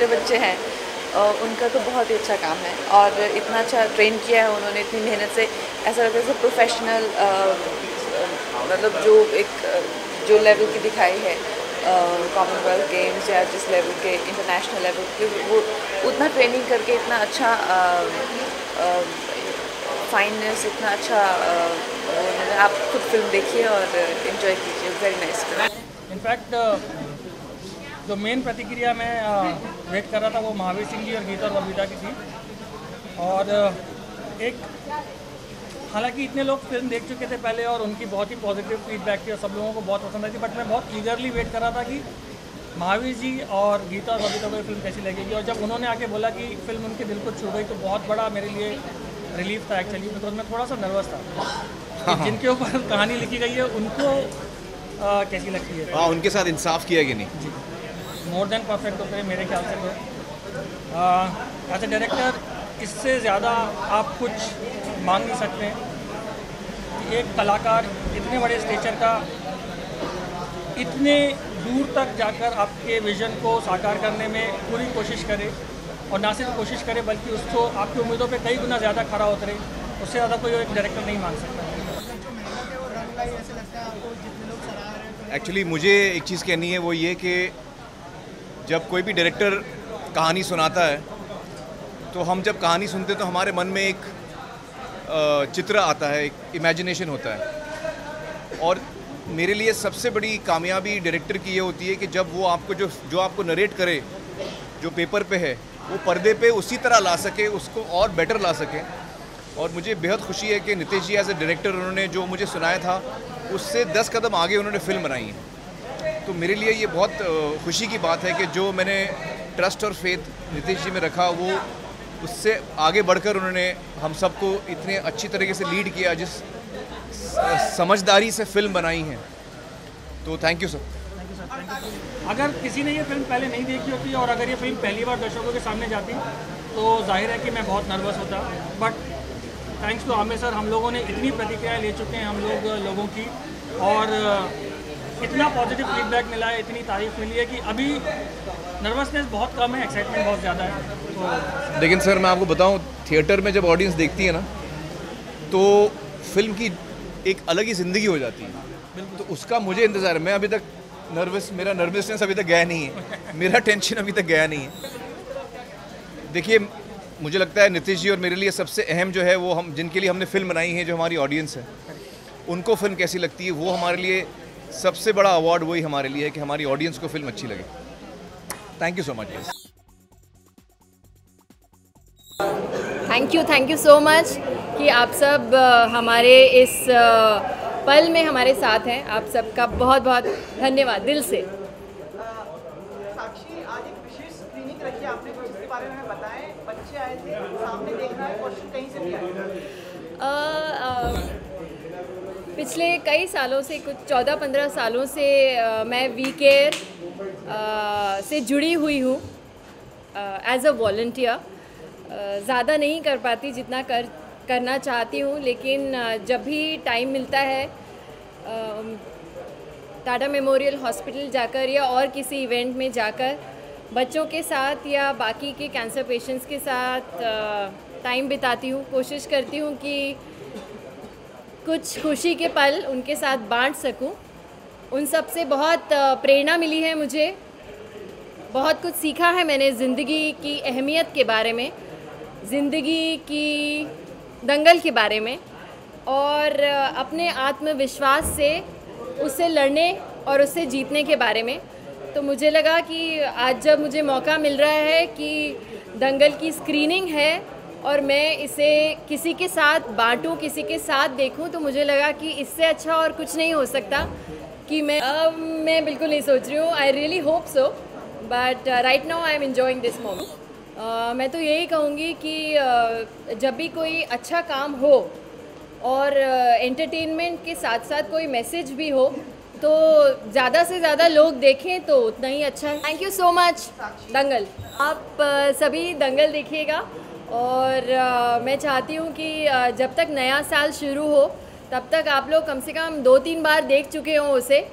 छोटे बच्चे हैं उनका तो बहुत ही अच्छा काम है और इतना अच्छा ट्रेन किया है उन्होंने इतनी मेहनत से, ऐसा लगता है जैसे प्रोफेशनल मतलब जो लेवल की दिखाई है कॉमनवेल्थ गेम्स या जिस लेवल के इंटरनेशनल लेवल के, वो उतना ट्रेनिंग करके इतना अच्छा फाइननेस, इतना अच्छा आप खुद फिल्म देखिए और एंजॉय कीजिए, वेरी नाइस फिल्म। इनफैक्ट जो मेन प्रतिक्रिया मैं वेट कर रहा था वो महावीर सिंह जी और गीता और बबीता की थी, और एक हालांकि इतने लोग फिल्म देख चुके थे पहले और उनकी बहुत ही पॉजिटिव फीडबैक थी और सब लोगों को बहुत पसंद आई थी, बट मैं बहुत ईगरली वेट कर रहा था कि महावीर जी और गीता और बबीता को ये फिल्म कैसी लगेगी। और जब उन्होंने आके बोला कि फिल्म उनके दिल को छू गई तो बहुत बड़ा मेरे लिए रिलीफ था एक्चुअली, बिकॉज मैं थोड़ा सा नर्वस था जिनके ऊपर कहानी लिखी गई है उनको कैसी लगती है। हाँ, उनके साथ इंसाफ किया कि नहीं? जी, मोर देन परफेक्ट होते हैं मेरे ख्याल से। तो एज ए डायरेक्टर इससे ज़्यादा आप कुछ मांग नहीं सकते कि एक कलाकार इतने बड़े स्टेचर का इतने दूर तक जाकर आपके विज़न को साकार करने में पूरी कोशिश करे, और ना सिर्फ कोशिश करे बल्कि उसको आपकी उम्मीदों पे कई गुना ज़्यादा खरा उतरे, उससे ज़्यादा कोई एक डायरेक्टर नहीं मांग सकता। एक्चुअली मुझे एक चीज़ कहनी है, वो ये कि जब कोई भी डायरेक्टर कहानी सुनाता है तो हम जब कहानी सुनते हैं तो हमारे मन में एक चित्र आता है, एक इमेजिनेशन होता है। और मेरे लिए सबसे बड़ी कामयाबी डायरेक्टर की ये होती है कि जब वो आपको जो आपको नरेट करे, जो पेपर पे है, वो पर्दे पे उसी तरह ला सके, उसको और बेटर ला सके। और मुझे बेहद खुशी है कि Nitesh ji as a director उन्होंने जो मुझे सुनाया था उससे 10 कदम आगे उन्होंने फिल्म बनाई है। तो मेरे लिए ये बहुत खुशी की बात है कि जो मैंने ट्रस्ट और फेथ नितेश जी में रखा, वो उससे आगे बढ़कर उन्होंने हम सबको इतने अच्छी तरीके से लीड किया, जिस समझदारी से फिल्म बनाई है। तो थैंक यू सर। अगर किसी ने ये फिल्म पहले नहीं देखी होती और अगर ये फिल्म पहली बार दर्शकों के सामने जाती तो जाहिर है कि मैं बहुत नर्वस होता, but thanks to Aamir sir हम लोगों ने इतनी प्रतिक्रिया ले चुके हैं हम लोगों की, और इतना पॉजिटिव फीडबैक मिला है, इतनी तारीफ मिली है कि अभी नर्वसनेस बहुत कम है, एक्साइटमेंट बहुत ज़्यादा है। तो लेकिन सर मैं आपको बताऊं, थिएटर में जब ऑडियंस देखती है ना तो फिल्म की एक अलग ही ज़िंदगी हो जाती है। तो उसका मुझे इंतज़ार है। मैं अभी तक मेरा नर्वसनेस अभी तक गया नहीं है, मेरा टेंशन अभी तक गया नहीं है। देखिए, मुझे लगता है नितीश जी और मेरे लिए सबसे अहम जो है वो हम जिनके लिए हमने फिल्म बनाई है, जो हमारी ऑडियंस है, उनको फिल्म कैसी लगती है, वो हमारे लिए सबसे बड़ा अवार्ड वही हमारे लिए है कि हमारी ऑडियंस को फिल्म अच्छी लगे। Thank you so much. Thank you so much कि आप सब हमारे इस पल में हमारे साथ हैं। आप सबका बहुत बहुत धन्यवाद दिल से। साक्षी, आज एक विशेष स्क्रीनिंग रखी आपने, इसके बारे में बताएं। बच्चे आए थे, सामने देख रहा है, क्वेश्चन कहीं से भी आए? पिछले कई सालों से, कुछ 14-15 सालों से मैं वी केयर से जुड़ी हुई हूँ एज अ वॉलंटियर। ज़्यादा नहीं कर पाती जितना करना चाहती हूँ, लेकिन जब भी टाइम मिलता है टाटा मेमोरियल हॉस्पिटल जाकर या और किसी इवेंट में जाकर बच्चों के साथ या बाकी के कैंसर पेशेंट्स के साथ टाइम बिताती हूँ। कोशिश करती हूँ कि कुछ खुशी के पल उनके साथ बांट सकूं। उन सब से बहुत प्रेरणा मिली है मुझे, बहुत कुछ सीखा है मैंने ज़िंदगी की अहमियत के बारे में, ज़िंदगी की दंगल के बारे में, और अपने आत्मविश्वास से उससे लड़ने और उससे जीतने के बारे में। तो मुझे लगा कि आज जब मुझे मौका मिल रहा है कि दंगल की स्क्रीनिंग है और मैं इसे किसी के साथ बांटूं, किसी के साथ देखूं, तो मुझे लगा कि इससे अच्छा और कुछ नहीं हो सकता कि मैं बिल्कुल नहीं सोच रही हूँ। I really hope so, but right now I am enjoying this moment. मैं तो यही कहूँगी कि जब भी कोई अच्छा काम हो और एंटरटेनमेंट के साथ साथ कोई मैसेज भी हो तो ज़्यादा से ज़्यादा लोग देखें तो उतना ही अच्छा है। Thank you so much Dangal. आप सभी दंगल देखिएगा, और मैं चाहती हूँ कि जब तक नया साल शुरू हो तब तक आप लोग कम से कम 2-3 बार देख चुके हों उसे,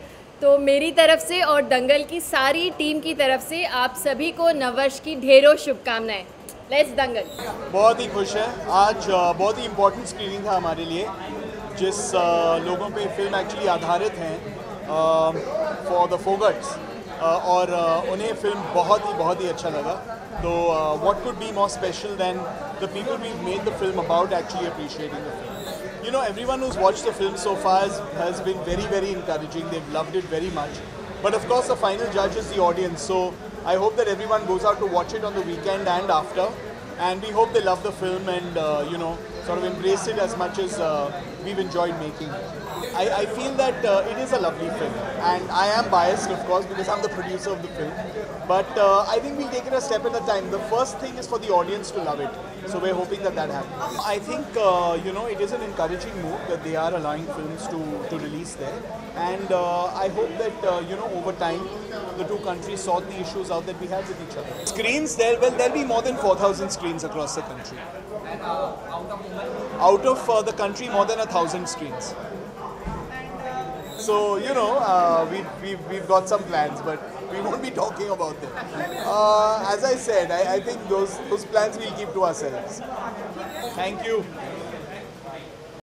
तो मेरी तरफ से और दंगल की सारी टीम की तरफ से आप सभी को नववर्ष की ढेरों शुभकामनाएं। लेट्स दंगल। बहुत ही खुश है। आज बहुत ही इम्पोर्टेंट स्क्रीनिंग था हमारे लिए, जिस लोगों पे फिल्म एक्चुअली आधारित हैं, फॉर द फोगट्स, और उन्हें फिल्म बहुत ही अच्छा लगा। तो what could be more special than the people we made the film about actually appreciating the film. You know, everyone who's watched the film so far has been very encouraging. They've loved it very much. But of course, the final judge is the audience. So I hope that everyone goes out to watch it on the weekend and after. And we hope they love the film and, you know, sort of embrace it as much as we've enjoyed making it. I feel that it is a lovely film. And I am biased, of course, because I'm the producer of the film. But I think we'll take it a step at a time. The first thing is for the audience to love it. So we're hoping that happens. I think, you know, it is an encouraging move that they are allowing films to release there. And I hope that, you know, over time, the two countries sort the issues out that we have with each other. Screens, there'll be more than 4,000 screens across the country. Out of the country, more than 1,000 screens. So, you know, we've got some plans, but we won't be talking about them. As I said, I think those plans we'll keep to ourselves. Thank you.